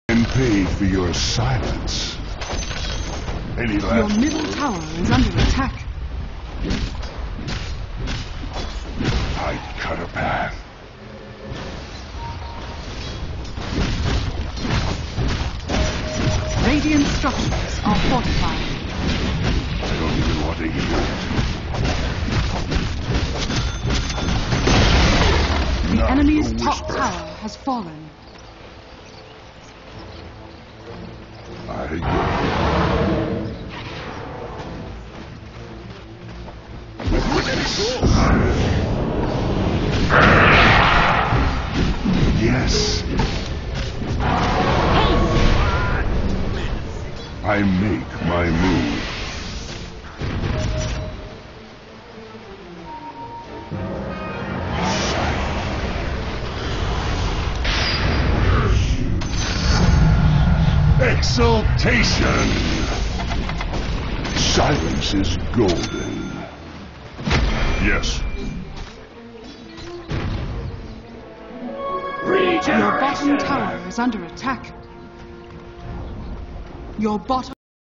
And pay for your silence. Any Your last middle word? tower is under attack. I'd cut a path. Radiant structures are fortified. I don't even want to hear it. The Not enemy's the top whisper. tower has fallen. I go. Yes. I make my move. Exaltation! Silence is golden. Yes. Your bottom tower is under attack. Your bottom